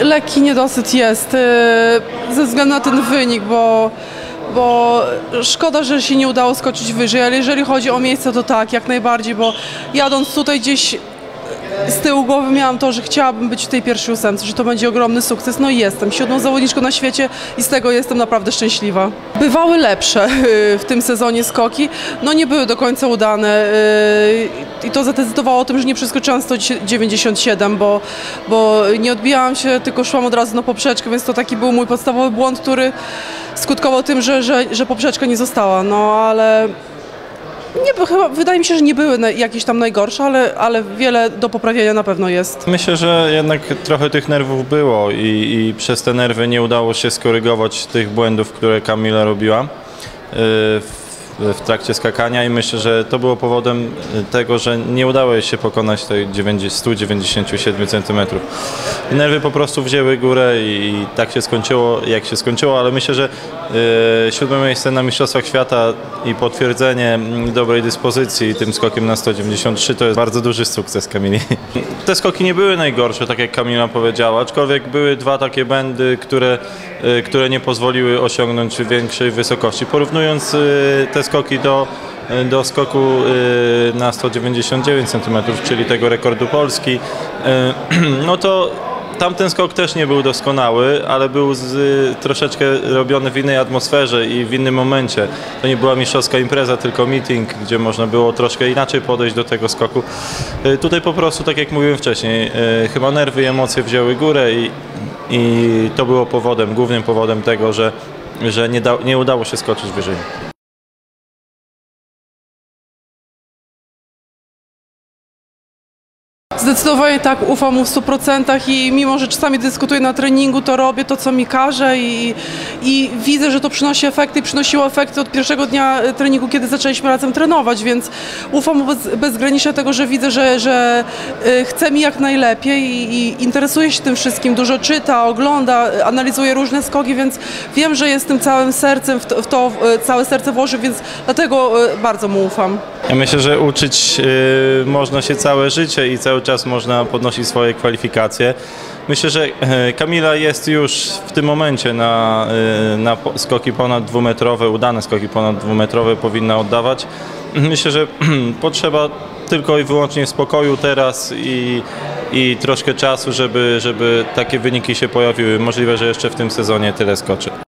Lekki niedosyt jest ze względu na ten wynik, bo szkoda, że się nie udało skoczyć wyżej, ale jeżeli chodzi o miejsce, to tak, jak najbardziej, bo jadąc tutaj gdzieś z tyłu głowy miałam to, że chciałabym być w tej pierwszej ósemce, że to będzie ogromny sukces. No i jestem 7. zawodniczką na świecie i z tego jestem naprawdę szczęśliwa. Bywały lepsze w tym sezonie skoki, no nie były do końca udane i to zadecydowało o tym, że nie przeskoczyłam 197, bo nie odbijałam się, tylko szłam od razu na poprzeczkę, więc to taki był mój podstawowy błąd, który skutkował tym, że poprzeczka nie została, no ale chyba, wydaje mi się, że nie były jakieś tam najgorsze, ale wiele do poprawienia na pewno jest. Myślę, że jednak trochę tych nerwów było i przez te nerwy nie udało się skorygować tych błędów, które Kamila robiła w trakcie skakania i myślę, że to było powodem tego, że nie udało jej się pokonać tej 197 cm. Nerwy po prostu wzięły górę i tak się skończyło, jak się skończyło, ale myślę, że 7. miejsce na Mistrzostwach Świata i potwierdzenie dobrej dyspozycji tym skokiem na 193 to jest bardzo duży sukces Kamili. Te skoki nie były najgorsze, tak jak Kamila powiedziała, aczkolwiek były dwa takie błędy, które nie pozwoliły osiągnąć większej wysokości. Porównując te skoki do skoku na 199 cm, czyli tego rekordu Polski, no to tamten skok też nie był doskonały, ale był troszeczkę robiony w innej atmosferze i w innym momencie. To nie była mistrzowska impreza, tylko meeting, gdzie można było troszkę inaczej podejść do tego skoku. Tutaj po prostu, tak jak mówiłem wcześniej, chyba nerwy i emocje wzięły górę i to było głównym powodem tego, że nie udało się skoczyć wyżej. Zdecydowanie tak, ufam mu w 100% i mimo, że czasami dyskutuję na treningu, to robię to, co mi każe i widzę, że to przynosi efekty i przynosiło efekty od pierwszego dnia treningu, kiedy zaczęliśmy razem trenować, więc ufam mu bezgranicznie tego, że widzę, że chce mi jak najlepiej i interesuje się tym wszystkim, dużo czyta, ogląda, analizuje różne skoki, więc wiem, że jest tym całym sercem, w to całe serce włożył, więc dlatego bardzo mu ufam. Ja myślę, że uczyć można się całe życie i cały czas można podnosić swoje kwalifikacje. Myślę, że Kamila jest już w tym momencie na skoki ponad dwumetrowe, udane skoki ponad dwumetrowe powinna oddawać. Myślę, że potrzeba tylko i wyłącznie spokoju teraz i troszkę czasu, żeby takie wyniki się pojawiły. Możliwe, że jeszcze w tym sezonie tyle skoczy.